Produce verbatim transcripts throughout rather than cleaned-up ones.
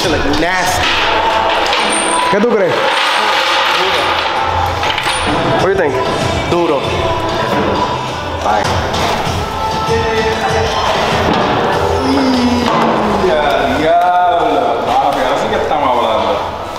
shit look nasty. ¿Qué tú crees? What do you think? Duro. Bye. Ya, diablo. Ah, pero ahora sí que estamos hablando.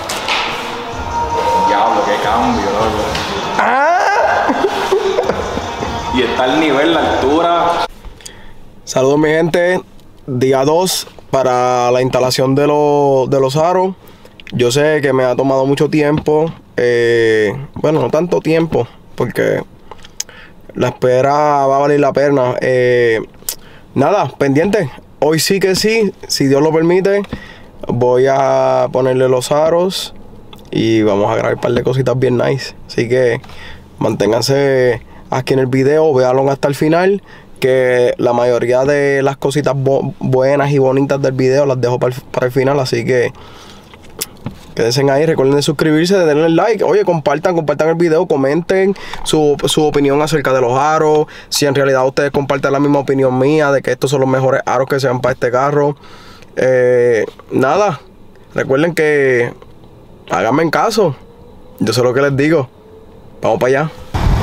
Diablo, qué cambio, loco. Ah. Y está el nivel, la altura. Saludos mi gente. Día dos para la instalación de, lo, de los aros. Yo sé que me ha tomado mucho tiempo. Eh, bueno, no tanto tiempo, porque la espera va a valer la pena. Eh, nada, pendiente. Hoy sí que sí, si Dios lo permite, voy a ponerle los aros y vamos a grabar un par de cositas bien nice. Así que manténganse aquí en el video, véanlo hasta el final, que la mayoría de las cositas buenas y bonitas del video las dejo para el, para el final, así que quédense ahí, recuerden de suscribirse, de darle like. Oye, compartan, compartan el video, comenten su, su opinión acerca de los aros. Si en realidad ustedes comparten la misma opinión mía de que estos son los mejores aros que sean para este carro. Eh, nada, recuerden que háganme en caso. Yo sé lo que les digo. Vamos para allá.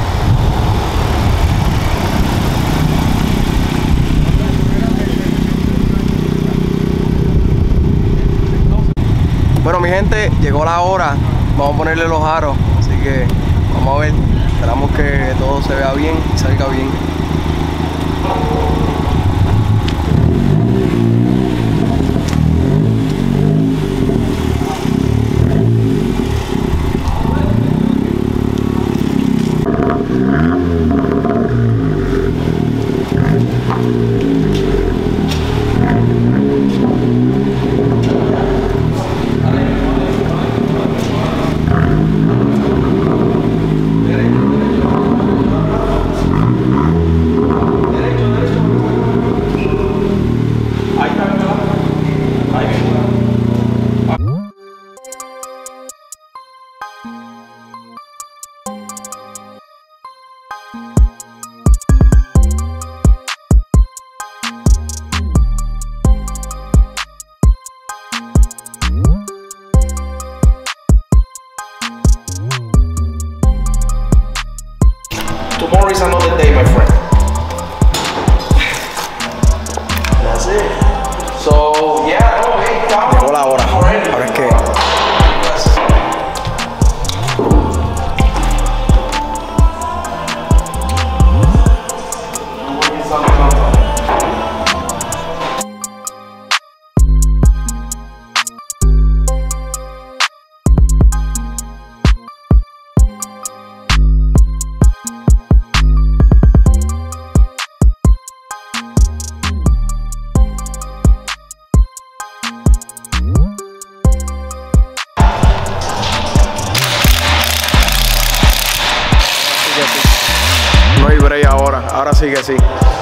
Bueno mi gente, llegó la hora, vamos a ponerle los aros, así que vamos a ver, esperamos que todo se vea bien y salga bien. Tomorrow is another day, my friend. That's it. So, yeah, oh, hey, down. Llegó la hora, ahora es que... No hay break ahora, ahora sí que sí.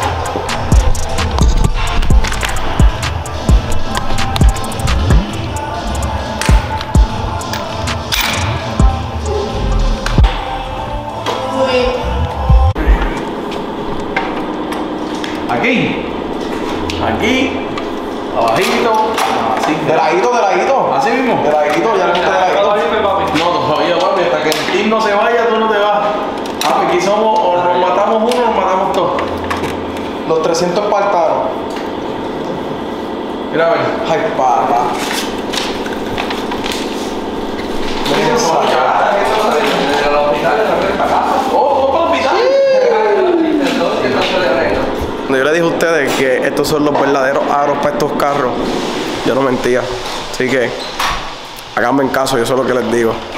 Aquí. Aquí. Abajito. Así. De ladito, de ladito. Así mismo. De ladito, ya le gusta de ladito. No, todavía, papi. Hasta que el team no se vaya, tú no te vas. Ah, aquí somos, o nos matamos uno o nos matamos todos. Los trescientos espartanos. Mira, a ver. Ay, papá. Cuando yo le dije a ustedes que estos son los verdaderos aros para estos carros, yo no mentía. Así que háganme en caso, yo sé lo que les digo.